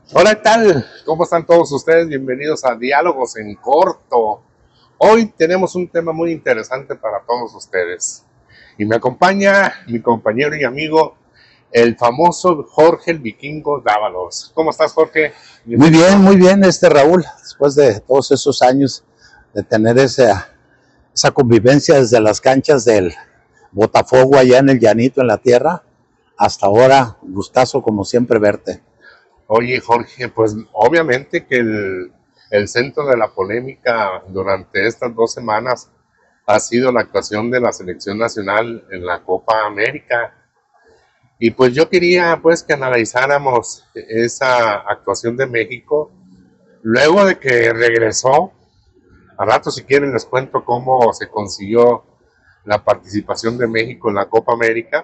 Hola, ¿qué tal? ¿Cómo están todos ustedes? Bienvenidos a Diálogos en Corto. Hoy tenemos un tema muy interesante para todos ustedes. Y me acompaña mi compañero y amigo, el famoso Jorge el Vikingo Dávalos. ¿Cómo estás, Jorge? Bienvenido. Muy bien, Raúl, después de todos esos años de tener esa convivencia desde las canchas del Botafogo allá en el Llanito, en la tierra, hasta ahora, gustazo como siempre verte. Oye, Jorge, pues obviamente que el centro de la polémica durante estas 2 semanas ha sido la actuación de la selección nacional en la Copa América. Y pues yo quería pues que analizáramos esa actuación de México luego de que regresó. A rato si quieren les cuento cómo se consiguió la participación de México en la Copa América.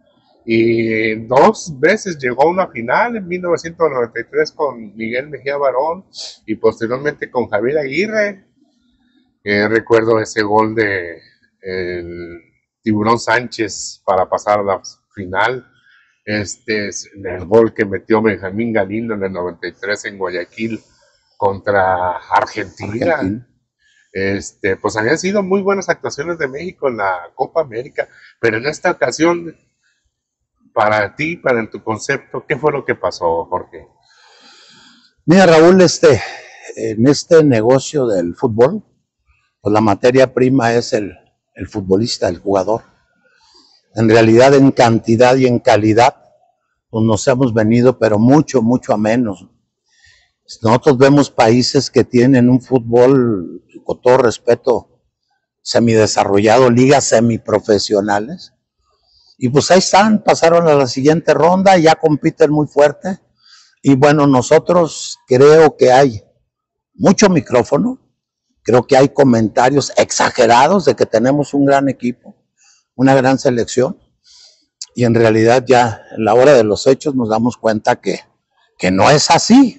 Y 2 veces llegó a una final en 1993 con Miguel Mejía Barón y posteriormente con Javier Aguirre. Recuerdo ese gol de el Tiburón Sánchez para pasar a la final. Este es el gol que metió Benjamín Galindo en el 93 en Guayaquil contra Argentina. Argentina. Pues habían sido muy buenas actuaciones de México en la Copa América, pero en esta ocasión, para ti, para tu concepto, ¿qué fue lo que pasó, Jorge? Mira, Raúl, en este negocio del fútbol, pues la materia prima es el futbolista, el jugador. En realidad, en cantidad y en calidad, pues nos hemos venido, pero mucho, mucho a menos. Nosotros vemos países que tienen un fútbol, con todo respeto, semidesarrollado, ligas semiprofesionales, y pues ahí están, pasaron a la siguiente ronda, ya compiten muy fuerte, y bueno, nosotros creo que hay mucho micrófono, creo que hay comentarios exagerados de que tenemos un gran equipo, una gran selección, y en realidad ya en la hora de los hechos nos damos cuenta que no es así,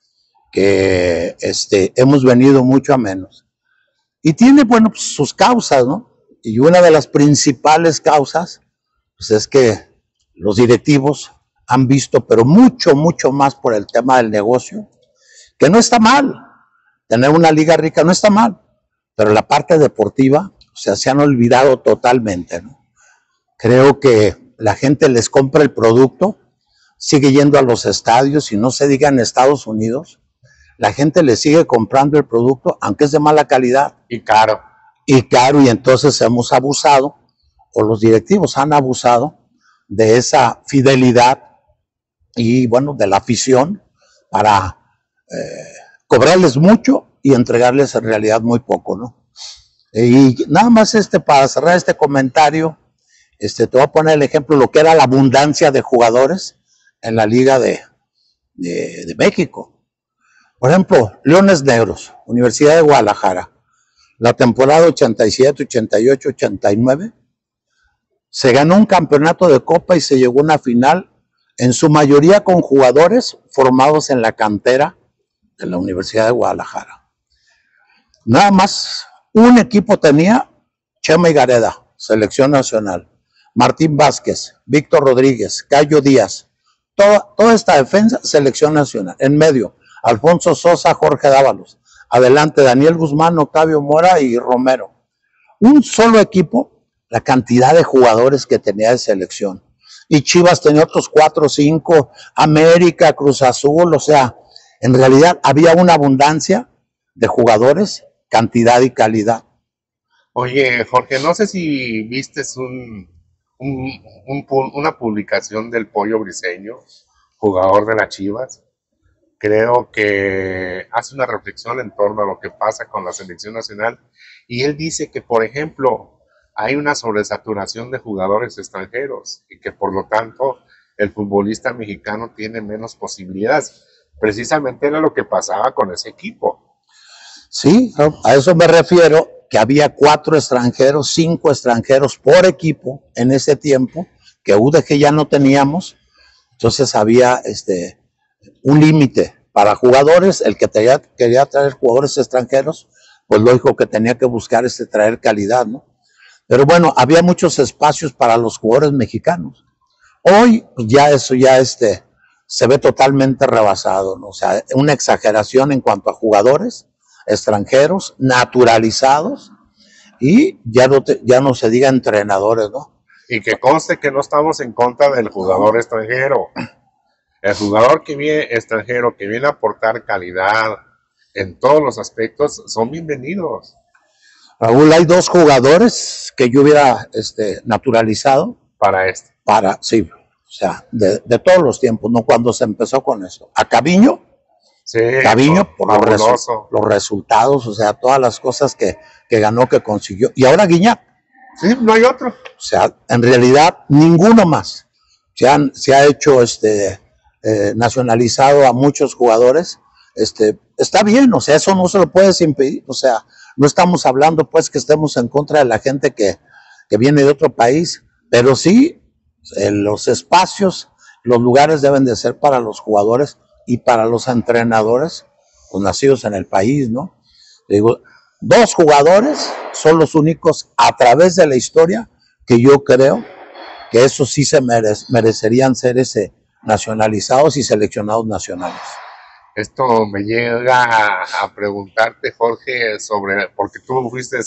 que hemos venido mucho a menos. Y tiene, bueno, pues, sus causas, ¿no? Y una de las principales causas, pues es que los directivos han visto, pero mucho, mucho más por el tema del negocio, que no está mal. Tener una liga rica no está mal, pero la parte deportiva, o sea, se han olvidado totalmente, ¿no? Creo que la gente les compra el producto, sigue yendo a los estadios, y no se diga en Estados Unidos, la gente le sigue comprando el producto, aunque es de mala calidad. Y caro. Y caro, y entonces hemos abusado, o los directivos han abusado de esa fidelidad y, bueno, de la afición para cobrarles mucho y entregarles en realidad muy poco, ¿no? Y nada más para cerrar este comentario, te voy a poner el ejemplo de lo que era la abundancia de jugadores en la Liga de México. Por ejemplo, Leones Negros, Universidad de Guadalajara, la temporada 87, 88, 89, se ganó un campeonato de Copa y se llegó a una final, en su mayoría con jugadores formados en la cantera de la Universidad de Guadalajara. Nada más un equipo tenía: Chema y Gareda, selección nacional; Martín Vázquez, Víctor Rodríguez, Cayo Díaz, toda esta defensa, selección nacional. En medio, Alfonso Sosa, Jorge Dávalos; adelante, Daniel Guzmán, Octavio Mora y Romero. Un solo equipo, la cantidad de jugadores que tenía de selección. Y Chivas tenía otros 4 o 5, América, Cruz Azul, o sea, en realidad había una abundancia de jugadores, cantidad y calidad. Oye, Jorge, no sé si viste una publicación del Pollo Briseño, jugador de las Chivas. Creo que hace una reflexión en torno a lo que pasa con la selección nacional y él dice que, por ejemplo, hay una sobresaturación de jugadores extranjeros y que por lo tanto el futbolista mexicano tiene menos posibilidades. Precisamente era lo que pasaba con ese equipo. Sí, a eso me refiero, que había 4 extranjeros, 5 extranjeros por equipo en ese tiempo, que UDG ya no teníamos. Entonces había un límite para jugadores. El que quería traer jugadores extranjeros, pues lógico que tenía que buscar traer calidad, ¿no? Pero bueno, había muchos espacios para los jugadores mexicanos. Hoy, pues ya eso ya se ve totalmente rebasado, ¿no? O sea, una exageración en cuanto a jugadores extranjeros, naturalizados, y ya no se diga entrenadores, ¿no? Y que conste que no estamos en contra del jugador extranjero. El jugador extranjero que viene a aportar calidad en todos los aspectos son bienvenidos. Raúl, hay 2 jugadores que yo hubiera naturalizado. Sí, o sea, de todos los tiempos, ¿no? Cuando se empezó con eso. A Caviño. Sí, Caviño por los resultados, o sea, todas las cosas que ganó, que consiguió. Y ahora Guiñac. Sí, no hay otro. O sea, en realidad, ninguno más. Se ha hecho nacionalizado a muchos jugadores. Está bien, o sea, eso no se lo puedes impedir. O sea, no estamos hablando pues que estemos en contra de la gente que viene de otro país, pero sí, los espacios, los lugares deben de ser para los jugadores y para los entrenadores, pues, nacidos en el país, ¿no? Digo, 2 jugadores son los únicos a través de la historia que yo creo que esos sí se merecerían ser nacionalizados y seleccionados nacionales. Esto me llega a preguntarte, Jorge, porque tú fuiste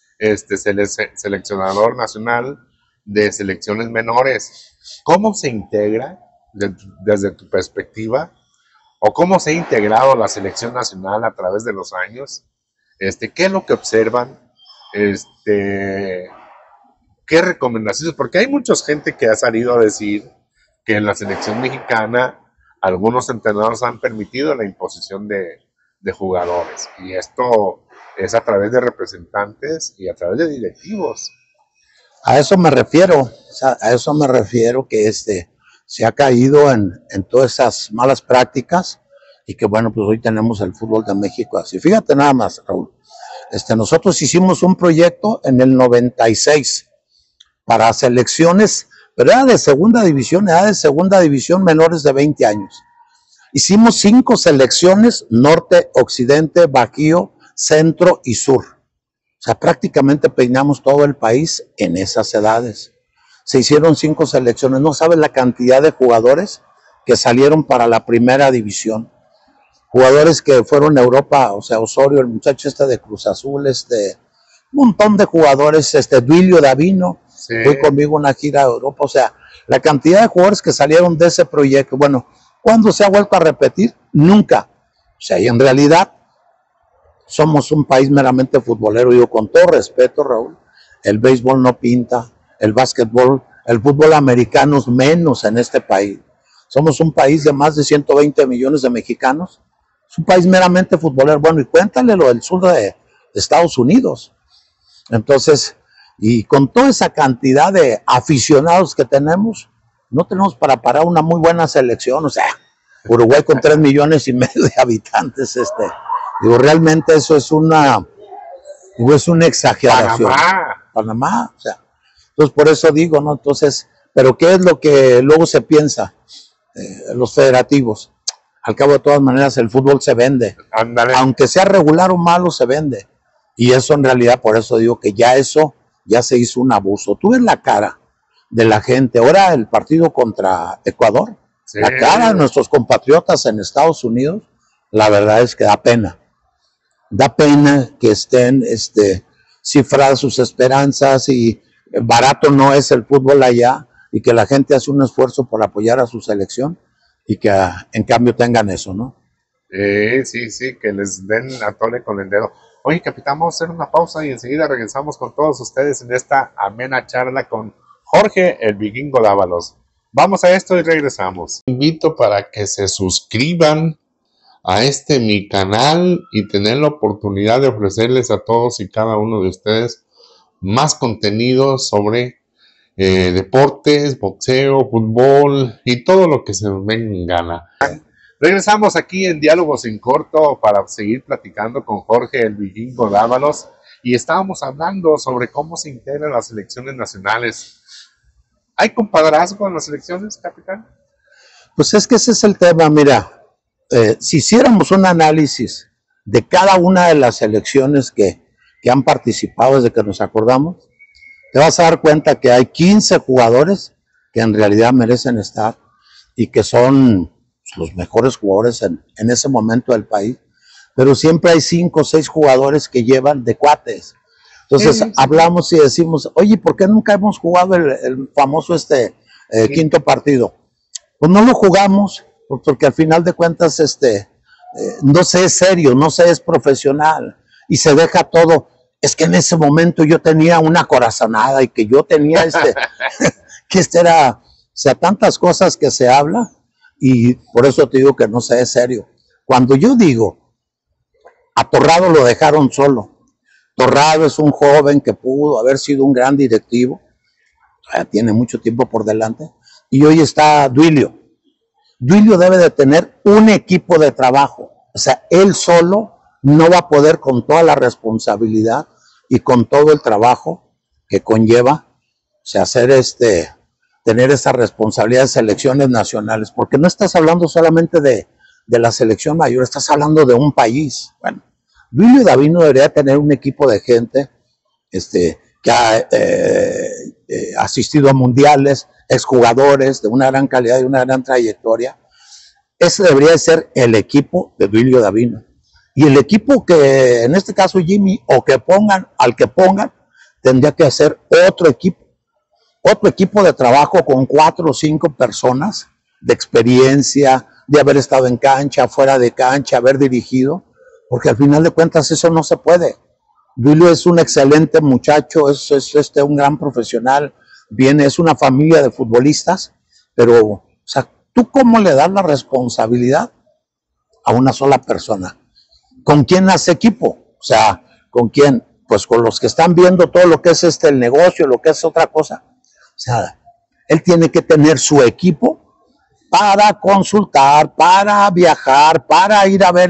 seleccionador nacional de selecciones menores. ¿Cómo se integra, desde tu perspectiva, o cómo se ha integrado la selección nacional a través de los años? ¿Qué es lo que observan? ¿Qué recomendaciones? Porque hay mucha gente que ha salido a decir que en la selección mexicana algunos entrenadores han permitido la imposición de jugadores, y esto es a través de representantes y a través de directivos. A eso me refiero, o sea, que se ha caído en todas esas malas prácticas, y que bueno, pues hoy tenemos el fútbol de México así. Fíjate nada más, Raúl, nosotros hicimos un proyecto en el 96 para selecciones, pero era de segunda división menores de 20 años. Hicimos 5 selecciones, norte, occidente, bajío, centro y sur. O sea, prácticamente peinamos todo el país en esas edades. Se hicieron 5 selecciones. No sabes la cantidad de jugadores que salieron para la primera división. Jugadores que fueron a Europa, o sea, Osorio, el muchacho de Cruz Azul, un montón de jugadores, Duilio Davino, sí, fue conmigo una gira a Europa. O sea, la cantidad de jugadores que salieron de ese proyecto, bueno, ¿cuándo se ha vuelto a repetir? Nunca. O sea, y en realidad somos un país meramente futbolero. Digo, con todo respeto, Raúl, el béisbol no pinta, el básquetbol, el fútbol americano es menos en este país. Somos un país de más de 120 millones de mexicanos. Es un país meramente futbolero. Bueno, y cuéntale lo del sur de Estados Unidos. Entonces, y con toda esa cantidad de aficionados que tenemos, no tenemos para parar una muy buena selección. O sea, Uruguay con 3,5 millones de habitantes, digo, realmente eso es una exageración. Panamá, o sea, entonces por eso digo, ¿no? Entonces, pero ¿qué es lo que luego se piensa? Los federativos. Al cabo de todas maneras el fútbol se vende. Andale. Aunque sea regular o malo, se vende. Y eso en realidad, por eso digo que ya se hizo un abuso. Tú ves la cara de la gente. Ahora el partido contra Ecuador, sí, la cara de nuestros compatriotas en Estados Unidos, la verdad es que da pena. Da pena que estén cifradas sus esperanzas, y barato no es el fútbol allá, y que la gente hace un esfuerzo por apoyar a su selección, y que en cambio tengan eso, ¿no? Sí, que les den a tole con el dedo. Oye, capitán, vamos a hacer una pausa y enseguida regresamos con todos ustedes en esta amena charla con Jorge el Vikingo Dávalos. Vamos a esto y regresamos. Invito para que se suscriban a mi canal y tener la oportunidad de ofrecerles a todos y cada uno de ustedes más contenido sobre deportes, boxeo, fútbol y todo lo que se me venga en gana. Regresamos aquí en Diálogos en Corto para seguir platicando con Jorge el Vikingo Dávalos, y estábamos hablando sobre cómo se integran las selecciones nacionales. ¿Hay compadrazgo en las selecciones, capitán? Pues es que ese es el tema. Mira, si hiciéramos un análisis de cada una de las selecciones que han participado desde que nos acordamos, te vas a dar cuenta que hay 15 jugadores que en realidad merecen estar y que son los mejores jugadores en ese momento del país, pero siempre hay 5 o 6 jugadores que llevan de cuates. Entonces hablamos y decimos, oye, ¿por qué nunca hemos jugado el famoso quinto partido? Pues no lo jugamos, porque al final de cuentas no se es serio, no se es profesional, y se deja todo. Es que en ese momento yo tenía una corazonada y que yo tenía que era, o sea, tantas cosas que se habla, y por eso te digo que no se es serio. Cuando yo digo, a Torrado lo dejaron solo. Torrado es un joven que pudo haber sido un gran directivo, tiene mucho tiempo por delante, y hoy está Duilio. Duilio debe de tener un equipo de trabajo, o sea, él solo no va a poder con toda la responsabilidad y con todo el trabajo que conlleva, o sea, tener esa responsabilidad de selecciones nacionales, porque no estás hablando solamente de la selección mayor, estás hablando de un país. Bueno, Duilio Davino debería tener un equipo de gente que ha asistido a mundiales, exjugadores de una gran calidad y una gran trayectoria. Ese debería ser el equipo de Duilio Davino. Y el equipo que, en este caso Jimmy, o que pongan, al que pongan, tendría que hacer otro equipo de trabajo con 4 o 5 personas de experiencia, de haber estado en cancha, fuera de cancha, haber dirigido, porque al final de cuentas eso no se puede. Duilio es un excelente muchacho, es un gran profesional, es una familia de futbolistas, pero, o sea, ¿tú cómo le das la responsabilidad a una sola persona? ¿Con quién hace equipo? O sea, ¿con quién? Pues con los que están viendo todo lo que es el negocio, lo que es otra cosa. O sea, él tiene que tener su equipo para consultar, para viajar, para ir a ver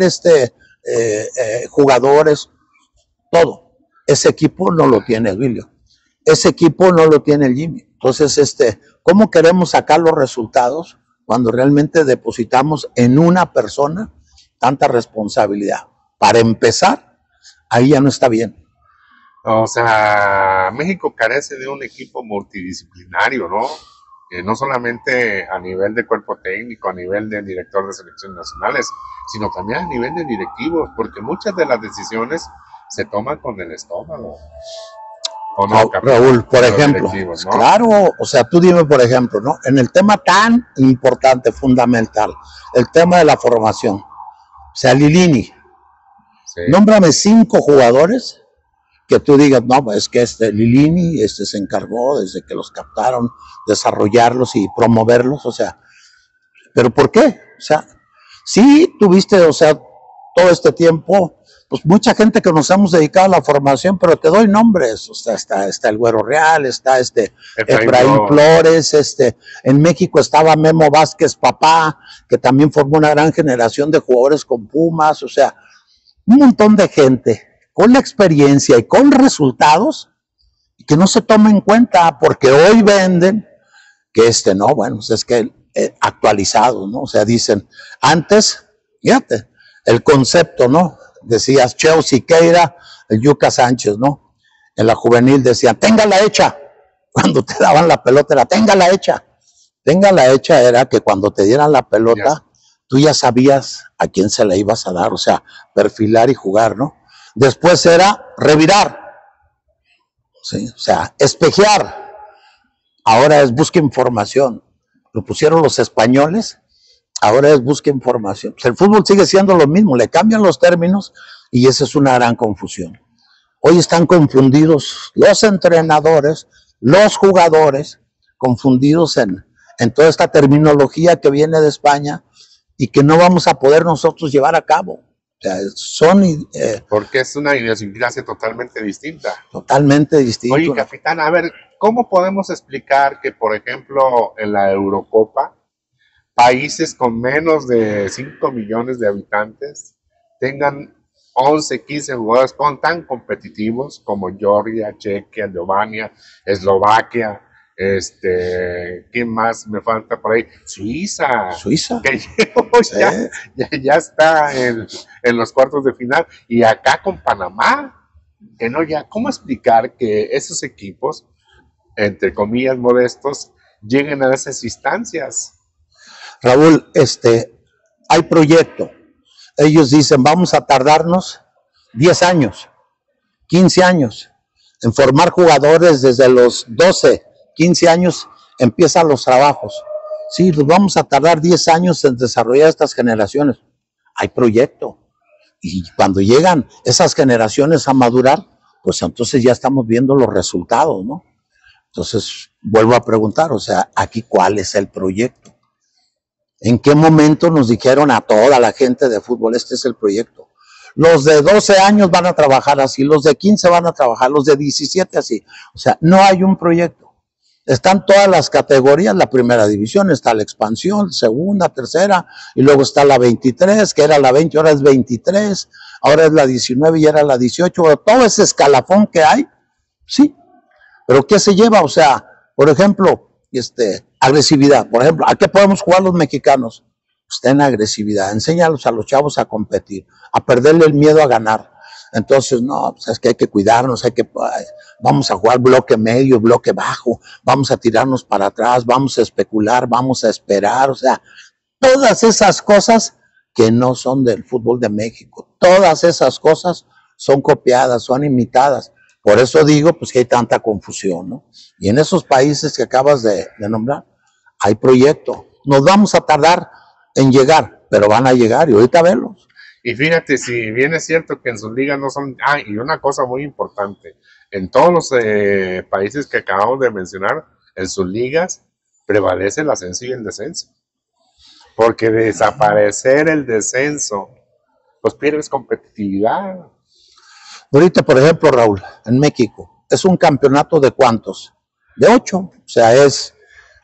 jugadores, todo. Ese equipo no lo tiene Duilio. Ese equipo no lo tiene el Jimmy. Entonces, ¿cómo queremos sacar los resultados cuando realmente depositamos en una persona tanta responsabilidad? Para empezar, ahí ya no está bien. O sea, México carece de un equipo multidisciplinario, ¿no? No solamente a nivel de cuerpo técnico, a nivel de director de selecciones nacionales, sino también a nivel de directivos, porque muchas de las decisiones se toman con el estómago. ¿O no, Raúl, por ejemplo, ¿no? Claro, o sea, tú dime, por ejemplo, ¿no? En el tema tan importante, fundamental, el tema de la formación, o sea, Lilini, sí. Nómbrame 5 jugadores que tú digas, no, es que Lilini se encargó desde que los captaron, desarrollarlos y promoverlos, o sea, ¿pero por qué? O sea, sí tuviste, o sea, todo este tiempo, pues mucha gente que nos hemos dedicado a la formación, pero te doy nombres, o sea, está el Güero Real, está Efraín Flores, en México estaba Memo Vázquez Papá, que también formó una gran generación de jugadores con Pumas, o sea, un montón de gente con la experiencia y con resultados que no se toma en cuenta porque hoy venden que no, bueno, pues es que actualizado, ¿no? O sea, dicen, antes, fíjate, el concepto, ¿no? Decías Cheo Siqueira, el Yuca Sánchez, ¿no? En la juvenil decían, téngala hecha. Cuando te daban la pelota era, téngala hecha. Téngala hecha era que cuando te dieran la pelota, tú ya sabías a quién se la ibas a dar, o sea, perfilar y jugar, ¿no? Después era revirar, ¿sí? O sea, espejear. Ahora es busca información. Lo pusieron los españoles, ahora es busca información. Pues el fútbol sigue siendo lo mismo, le cambian los términos y esa es una gran confusión. Hoy están confundidos los entrenadores, los jugadores, confundidos en toda esta terminología que viene de España y que no vamos a poder nosotros llevar a cabo. O sea, porque es una idiosincrasia totalmente distinta. Totalmente distinta. Oye, capitán, a ver, ¿cómo podemos explicar que, por ejemplo, en la Eurocopa, países con menos de 5 millones de habitantes tengan 11, 15 jugadores tan competitivos como Georgia, Chequia, Eslovenia, Eslovaquia, ¿quién más me falta por ahí? Suiza. Que ya está en los cuartos de final. Y acá con Panamá, que no ya, ¿cómo explicar que esos equipos, entre comillas modestos, lleguen a esas instancias? Raúl, hay proyecto. Ellos dicen, vamos a tardarnos 10 años, 15 años, en formar jugadores desde los 12, 15 años, empiezan los trabajos. Sí, nos vamos a tardar 10 años en desarrollar estas generaciones. Hay proyecto. Y cuando llegan esas generaciones a madurar, pues entonces ya estamos viendo los resultados, ¿no? Entonces, vuelvo a preguntar, o sea, aquí, ¿cuál es el proyecto? ¿En qué momento nos dijeron a toda la gente de fútbol, este es el proyecto? Los de 12 años van a trabajar así, los de 15 van a trabajar, los de 17 así. O sea, no hay un proyecto. Están todas las categorías, la primera división, está la expansión, segunda, tercera, y luego está la 23, que era la 20, ahora es 23, ahora es la 19 y era la 18, pero todo ese escalafón que hay, sí. Pero ¿qué se lleva? O sea, por ejemplo, agresividad. Por ejemplo, ¿a qué podemos jugar los mexicanos? Pues ten agresividad, enséñalos a los chavos a competir, a perderle el miedo a ganar. Entonces, no, pues es que hay que cuidarnos, vamos a jugar bloque medio, bloque bajo, vamos a tirarnos para atrás, vamos a especular, vamos a esperar, o sea, todas esas cosas que no son del fútbol de México, todas esas cosas son copiadas, son imitadas. Por eso digo, pues que hay tanta confusión, ¿no? Y en esos países que acabas de nombrar, hay proyecto. Nos vamos a tardar en llegar, pero van a llegar y ahorita verlos. Y fíjate, si bien es cierto que en sus ligas no son... Ah, y una cosa muy importante, en todos los países que acabamos de mencionar, en sus ligas prevalece el ascenso y el descenso. Porque desaparecer el descenso, pues pierdes competitividad. Ahorita, por ejemplo, Raúl, en México, ¿es un campeonato de cuántos? De 8. O sea, es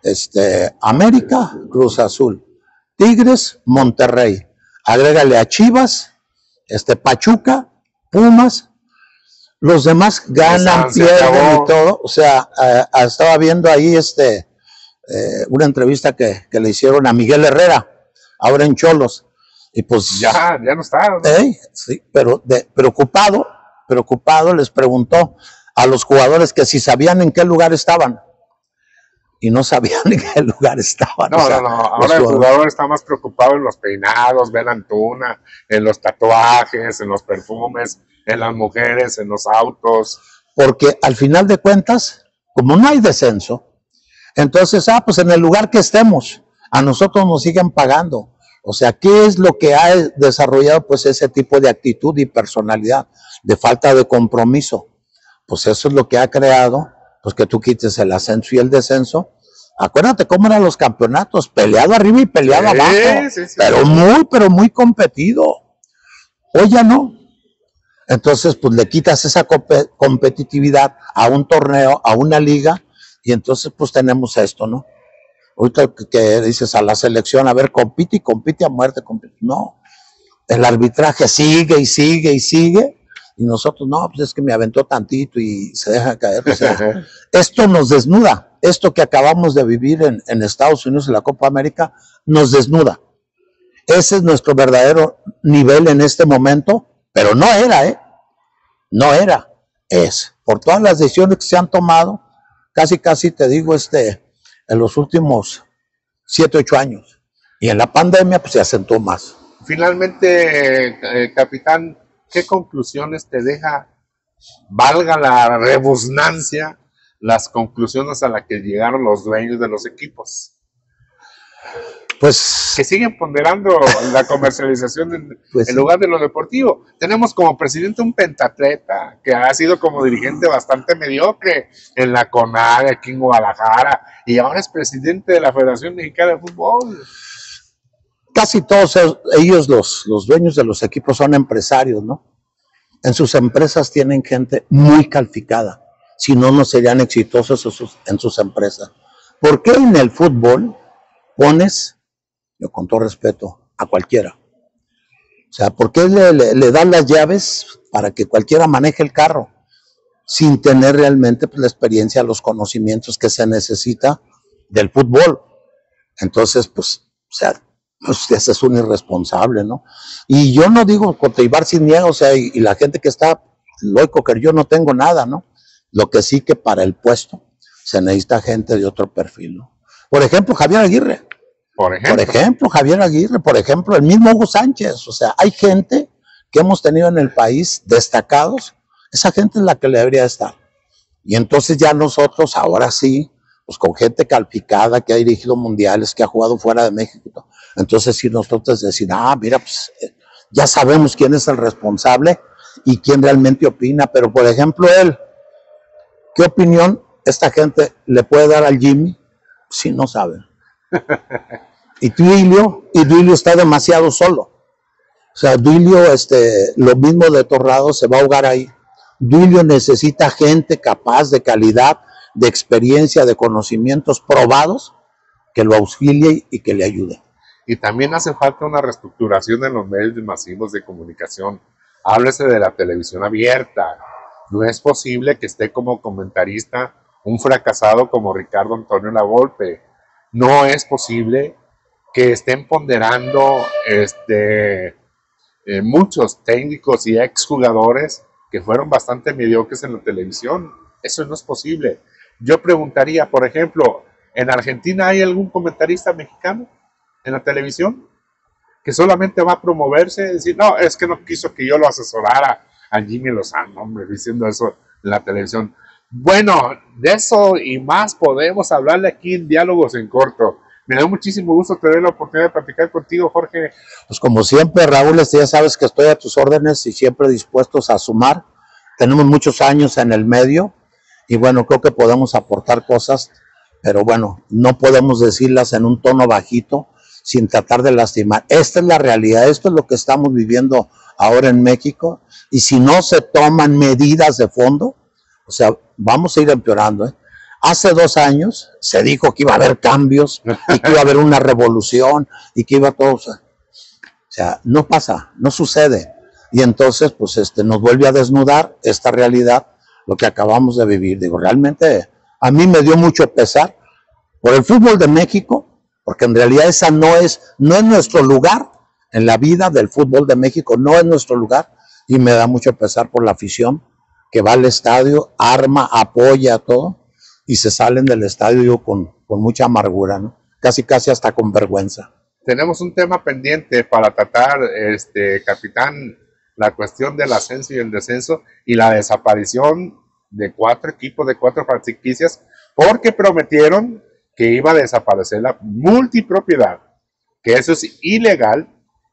América, Cruz Azul, Tigres, Monterrey. Agrégale a Chivas, Pachuca, Pumas, los demás ganan, pierden y todo. O sea, estaba viendo ahí una entrevista que le hicieron a Miguel Herrera, ahora en Cholos. Y pues ya no está, ¿no? Sí, pero preocupado les preguntó a los jugadores que si sabían en qué lugar estaban. Y no sabían en qué lugar estaban. No, o sea, no. Ahora el jugador está más preocupado en los peinados, ve la Antuna, en los tatuajes, en los perfumes, en las mujeres, en los autos. Porque al final de cuentas, como no hay descenso, entonces, pues en el lugar que estemos, a nosotros nos siguen pagando. O sea, ¿qué es lo que ha desarrollado pues ese tipo de actitud y personalidad, de falta de compromiso? Pues eso es lo que ha creado pues que tú quites el ascenso y el descenso. Acuérdate cómo eran los campeonatos, peleado arriba y peleado abajo, sí. pero muy competido. Hoy ya no. Entonces, pues le quitas esa competitividad a un torneo, a una liga, y entonces pues tenemos esto, ¿no? Ahorita que dices a la selección, a ver, compite y compite a muerte, compite. No, el arbitraje sigue y sigue y sigue, y nosotros, no, pues es que me aventó tantito y se deja caer. O sea, esto nos desnuda, esto que acabamos de vivir en Estados Unidos en la Copa América, nos desnuda. Ese es nuestro verdadero nivel en este momento, pero no era, no era, es. Por todas las decisiones que se han tomado, casi te digo, en los últimos 7, 8 años. Y en la pandemia, pues se acentuó más. Finalmente, capitán, ¿qué conclusiones te deja, valga la rebusnancia, las conclusiones a las que llegaron los dueños de los equipos? Pues que siguen ponderando la comercialización en lugar de lo deportivo. Tenemos como presidente un pentatleta que ha sido como dirigente bastante mediocre en la CONADE aquí en Guadalajara y ahora es presidente de la Federación Mexicana de Fútbol. Casi todos ellos, los dueños de los equipos, son empresarios, ¿no? En sus empresas tienen gente muy calificada, si no, no serían exitosos en sus empresas. ¿Por qué en el fútbol pones, yo con todo respeto, a cualquiera? O sea, ¿por qué le dan las llaves para que cualquiera maneje el carro sin tener realmente pues, la experiencia, los conocimientos que se necesita del fútbol? Entonces, pues, o sea, ese es un irresponsable, ¿no? Y yo no digo contra Ibar Cisniega, o sea, y la gente que está loco, que yo no tengo nada, ¿no? Lo que sí que para el puesto se necesita gente de otro perfil, ¿no? Por ejemplo, Javier Aguirre. Por ejemplo, Javier Aguirre, por ejemplo, el mismo Hugo Sánchez. O sea, hay gente que hemos tenido en el país destacados, esa gente es la que le debería estar. Y entonces ya nosotros, ahora sí, pues con gente calificada que ha dirigido mundiales, que ha jugado fuera de México, entonces sí nosotros decir, mira, pues ya sabemos quién es el responsable y quién realmente opina, pero por ejemplo él, ¿qué opinión esta gente le puede dar al Jimmy? Sí, no saben. Y Duilio está demasiado solo. O sea, Duilio, lo mismo de Torrado, se va a ahogar ahí. Duilio necesita gente capaz, de calidad, de experiencia, de conocimientos probados, que lo auxilie y que le ayude. Y también hace falta una reestructuración en los medios masivos de comunicación. Háblese de la televisión abierta. No es posible que esté como comentarista un fracasado como Ricardo Antonio Lavolpe. No es posible que estén ponderando muchos técnicos y exjugadores que fueron bastante mediocres en la televisión. Eso no es posible. Yo preguntaría, por ejemplo, ¿en Argentina hay algún comentarista mexicano en la televisión que solamente va a promoverse y decir, no, es que no quiso que yo lo asesorara a Jimmy Lozano, hombre, diciendo eso en la televisión? Bueno, de eso y más podemos hablarle aquí en Diálogos en Corto. Me da muchísimo gusto tener la oportunidad de platicar contigo, Jorge. Pues como siempre, Raúl, ya sabes que estoy a tus órdenes y siempre dispuestos a sumar. Tenemos muchos años en el medio y bueno, creo que podemos aportar cosas, pero bueno, no podemos decirlas en un tono bajito sin tratar de lastimar. Esta es la realidad, esto es lo que estamos viviendo ahora en México y si no se toman medidas de fondo, o sea, vamos a ir empeorando, ¿eh? Hace 2 años se dijo que iba a haber cambios y que iba a haber una revolución y que iba a todo. O sea, no pasa, no sucede. Y entonces, pues, nos vuelve a desnudar esta realidad, lo que acabamos de vivir. Digo, realmente a mí me dio mucho pesar por el fútbol de México, porque en realidad esa no es nuestro lugar en la vida del fútbol de México, no es nuestro lugar. Y me da mucho pesar por la afición que va al estadio, arma, apoya todo. Y se salen del estadio con mucha amargura, ¿no? Casi hasta con vergüenza. Tenemos un tema pendiente para tratar, capitán, la cuestión del ascenso y el descenso y la desaparición de 4 equipos, de 4 franquicias, porque prometieron que iba a desaparecer la multipropiedad, que eso es ilegal,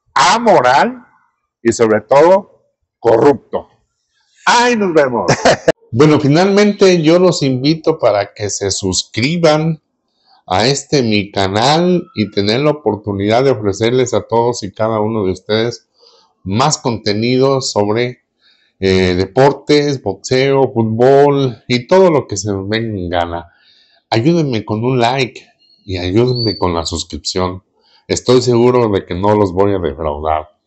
amoral y sobre todo corrupto. ¡Ahí nos vemos! Bueno, finalmente yo los invito para que se suscriban a mi canal y tener la oportunidad de ofrecerles a todos y cada uno de ustedes más contenido sobre deportes, boxeo, fútbol y todo lo que se me venga en gana. Ayúdenme con un like y ayúdenme con la suscripción. Estoy seguro de que no los voy a defraudar.